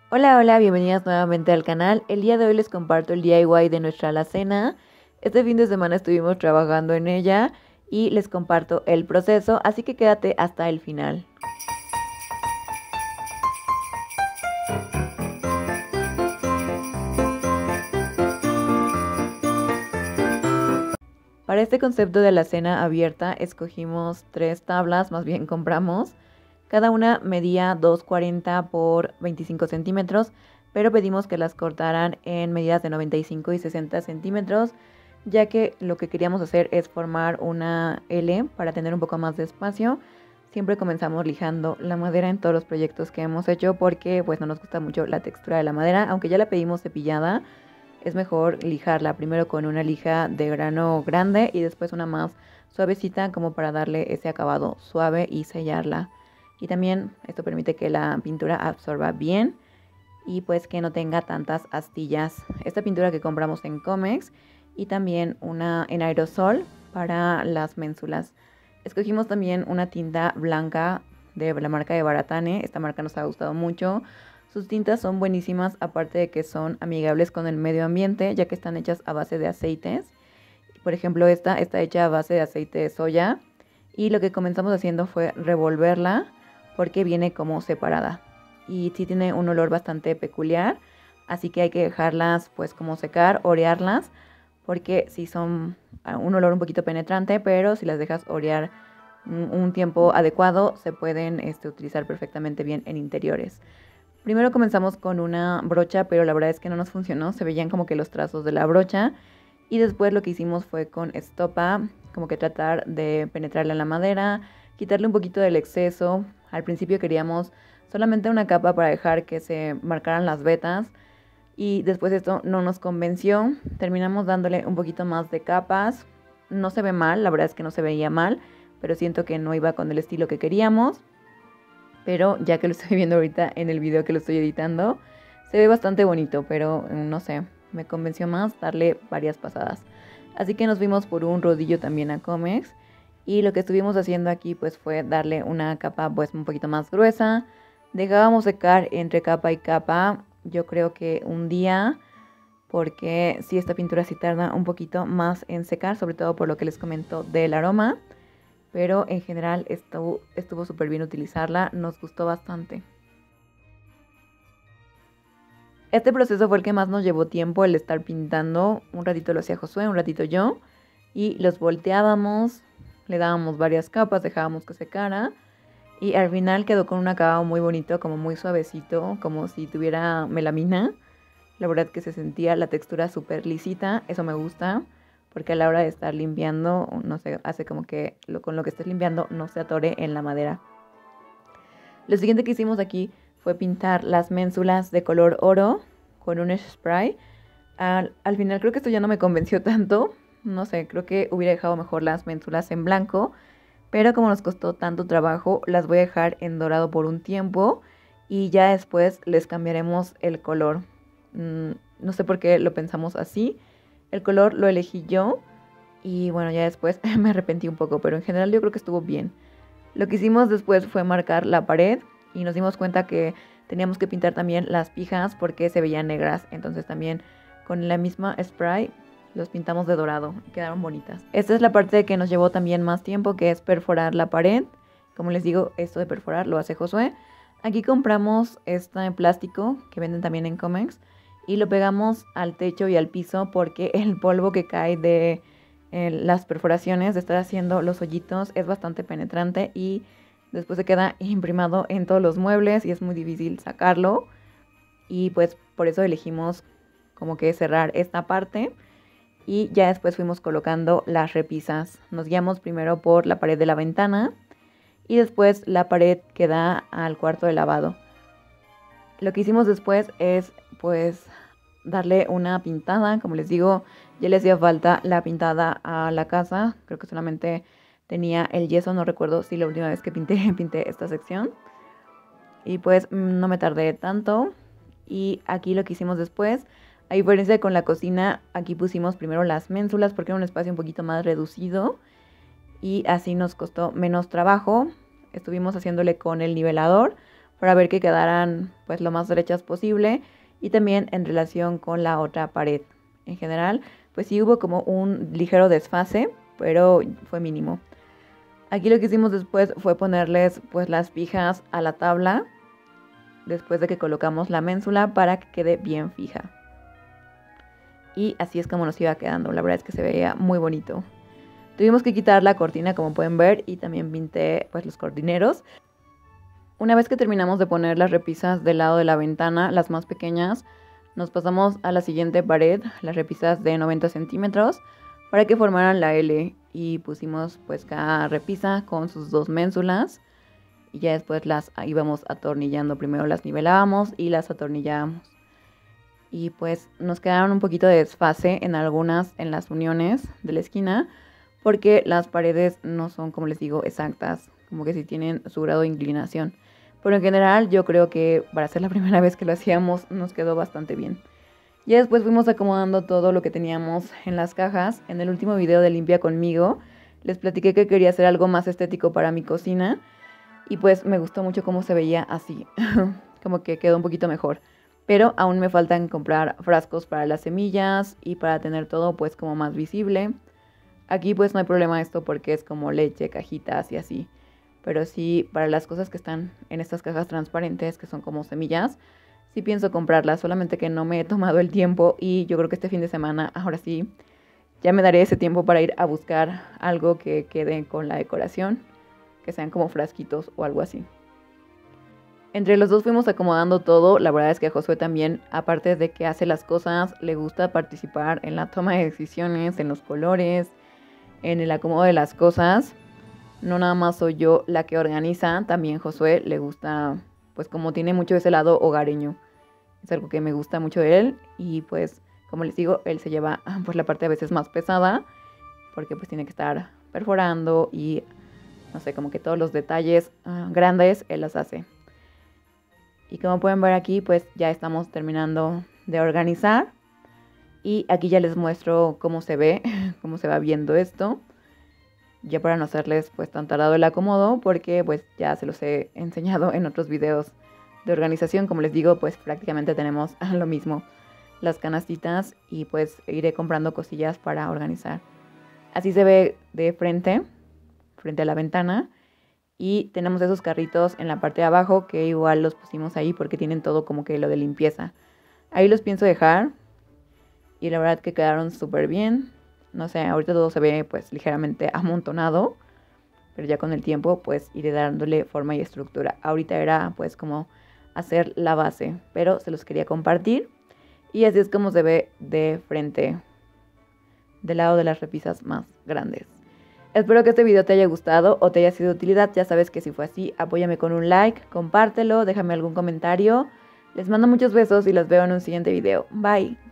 Hola, hola, bienvenidas nuevamente al canal. El día de hoy les comparto el DIY de nuestra alacena. Este fin de semana estuvimos trabajando en ella y les comparto el proceso, así que quédate hasta el final. Para este concepto de alacena abierta escogimos 3 tablas, más bien compramos. Cada una medía 2,40 por 25 centímetros, pero pedimos que las cortaran en medidas de 95 y 60 centímetros, ya que lo que queríamos hacer es formar una L para tener un poco más de espacio. Siempre comenzamos lijando la madera en todos los proyectos que hemos hecho porque pues no nos gusta mucho la textura de la madera, aunque ya la pedimos cepillada. Es mejor lijarla primero con una lija de grano grande y después una más suavecita como para darle ese acabado suave y sellarla. Y también esto permite que la pintura absorba bien y pues que no tenga tantas astillas. Esta pintura que compramos en Comex y también una en aerosol para las ménsulas. Escogimos también una tinta blanca de la marca de Baratane. Esta marca nos ha gustado mucho. Sus tintas son buenísimas, aparte de que son amigables con el medio ambiente, ya que están hechas a base de aceites. Por ejemplo, esta está hecha a base de aceite de soya. Y lo que comenzamos haciendo fue revolverla porque viene como separada. Y sí tiene un olor bastante peculiar, así que hay que dejarlas pues como secar, orearlas, porque sí son un olor un poquito penetrante, pero si las dejas orear un tiempo adecuado, se pueden utilizar perfectamente bien en interiores. Primero comenzamos con una brocha, pero la verdad es que no nos funcionó. Se veían como que los trazos de la brocha. Y después lo que hicimos fue con estopa, como que tratar de penetrarla en la madera, quitarle un poquito del exceso. Al principio queríamos solamente una capa para dejar que se marcaran las vetas. Y después esto no nos convenció. Terminamos dándole un poquito más de capas. No se ve mal, la verdad es que no se veía mal, pero siento que no iba con el estilo que queríamos. Pero ya que lo estoy viendo ahorita en el video que lo estoy editando, se ve bastante bonito, pero no sé, me convenció más darle varias pasadas. Así que nos fuimos por un rodillo también a Comex y lo que estuvimos haciendo aquí pues fue darle una capa pues un poquito más gruesa. Dejábamos secar entre capa y capa, yo creo que un día, porque si esta pintura sí tarda un poquito más en secar, sobre todo por lo que les comento del aroma. Pero en general estuvo súper bien utilizarla, nos gustó bastante. Este proceso fue el que más nos llevó tiempo, el estar pintando. Un ratito lo hacía Josué, un ratito yo. Y los volteábamos, le dábamos varias capas, dejábamos que secara. Y al final quedó con un acabado muy bonito, como muy suavecito, como si tuviera melamina. La verdad que se sentía la textura súper lisita, eso me gusta. Porque a la hora de estar limpiando, no sé, hace como que con lo que estés limpiando no se atore en la madera. Lo siguiente que hicimos aquí fue pintar las ménsulas de color oro con un spray. Al final creo que esto ya no me convenció tanto. No sé, creo que hubiera dejado mejor las ménsulas en blanco. Pero como nos costó tanto trabajo, las voy a dejar en dorado por un tiempo. Y ya después les cambiaremos el color. No sé por qué lo pensamos así. El color lo elegí yo. Y bueno, ya después me arrepentí un poco. Pero en general yo creo que estuvo bien. Lo que hicimos después fue marcar la pared y nos dimos cuenta que teníamos que pintar también las pijas porque se veían negras. Entonces también con la misma spray los pintamos de dorado y quedaron bonitas. Esta es la parte que nos llevó también más tiempo, que es perforar la pared. Como les digo, esto de perforar lo hace Josué. Aquí compramos este plástico que venden también en Comex y lo pegamos al techo y al piso porque el polvo que cae de las perforaciones, de estar haciendo los hoyitos, es bastante penetrante y después se queda imprimado en todos los muebles y es muy difícil sacarlo. Y pues por eso elegimos como que cerrar esta parte y ya después fuimos colocando las repisas. Nos guiamos primero por la pared de la ventana y después la pared que da al cuarto de lavado. Lo que hicimos después es pues darle una pintada. Como les digo, ya le hacía falta la pintada a la casa. Creo que solamente tenía el yeso, no recuerdo si la última vez que pinté esta sección. Y pues no me tardé tanto. Y aquí lo que hicimos después, a diferencia de con la cocina, aquí pusimos primero las ménsulas porque era un espacio un poquito más reducido. Y así nos costó menos trabajo. Estuvimos haciéndole con el nivelador para ver que quedaran pues lo más derechas posible y también en relación con la otra pared. En general, pues sí hubo como un ligero desfase, pero fue mínimo. Aquí lo que hicimos después fue ponerles pues las pijas a la tabla después de que colocamos la ménsula para que quede bien fija. Y así es como nos iba quedando, la verdad es que se veía muy bonito. Tuvimos que quitar la cortina, como pueden ver, y también pinté pues los cortineros. Una vez que terminamos de poner las repisas del lado de la ventana, las más pequeñas, nos pasamos a la siguiente pared, las repisas de 90 centímetros, para que formaran la L. Y pusimos pues cada repisa con sus dos ménsulas. Y ya después las íbamos atornillando. Primero las nivelábamos y las atornillábamos. Y pues nos quedaron un poquito de desfase en las uniones de la esquina, porque las paredes no son, como les digo, exactas, como que sí tienen su grado de inclinación. Pero en general yo creo que para ser la primera vez que lo hacíamos nos quedó bastante bien. Ya después fuimos acomodando todo lo que teníamos en las cajas. En el último video de Limpia Conmigo les platiqué que quería hacer algo más estético para mi cocina. Y pues me gustó mucho cómo se veía así, como que quedó un poquito mejor. Pero aún me faltan comprar frascos para las semillas y para tener todo pues como más visible. Aquí pues no hay problema esto porque es como leche, cajitas y así. Pero sí, para las cosas que están en estas cajas transparentes, que son como semillas, sí pienso comprarlas, solamente que no me he tomado el tiempo y yo creo que este fin de semana, ahora sí, ya me daré ese tiempo para ir a buscar algo que quede con la decoración, que sean como frasquitos o algo así. Entre los dos fuimos acomodando todo. La verdad es que a Josué también, aparte de que hace las cosas, le gusta participar en la toma de decisiones, en los colores, en el acomodo de las cosas. No nada más soy yo la que organiza, también Josué le gusta, pues como tiene mucho ese lado hogareño. Es algo que me gusta mucho de él y pues como les digo, él se lleva pues la parte a veces más pesada porque pues tiene que estar perforando y no sé, como que todos los detalles grandes él los hace. Y como pueden ver aquí, pues ya estamos terminando de organizar. Y aquí ya les muestro cómo se ve, cómo se va viendo esto. Ya para no hacerles pues tan tardado el acomodo, porque pues ya se los he enseñado en otros videos de organización. Como les digo, pues prácticamente tenemos lo mismo, las canastitas, y pues iré comprando cosillas para organizar. Así se ve de frente a la ventana. Y tenemos esos carritos en la parte de abajo que igual los pusimos ahí porque tienen todo como que lo de limpieza. Ahí los pienso dejar y la verdad que quedaron súper bien. No sé, ahorita todo se ve pues ligeramente amontonado, pero ya con el tiempo pues iré dándole forma y estructura. Ahorita era pues como hacer la base, pero se los quería compartir. Y así es como se ve de frente, del lado de las repisas más grandes. Espero que este video te haya gustado o te haya sido de utilidad. Ya sabes que si fue así, apóyame con un like, compártelo, déjame algún comentario. Les mando muchos besos y los veo en un siguiente video. Bye.